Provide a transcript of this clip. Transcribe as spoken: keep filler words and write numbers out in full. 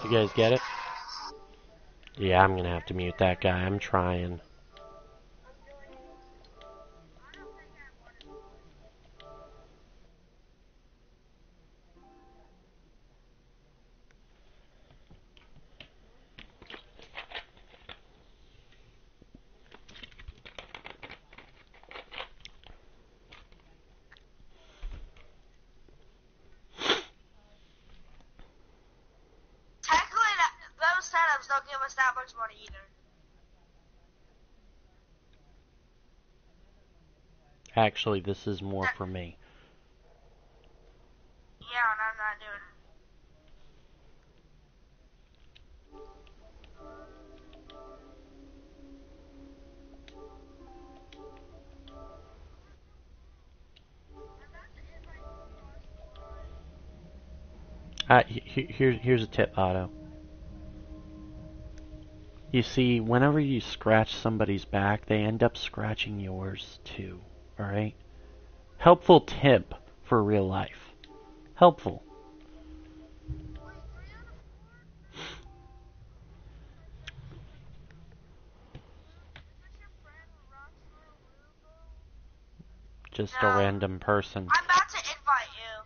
You guys get it? Yeah, I'm gonna have to mute that guy. I'm trying. Technically, those setups don't give us that much money either. Actually, this is more for me. Yeah, and I'm not doing it. Uh, he- here, here's a tip, Otto. You see, whenever you scratch somebody's back, they end up scratching yours too. Alright? Helpful tip for real life. Helpful. Just a No. random person. I'm about to invite you.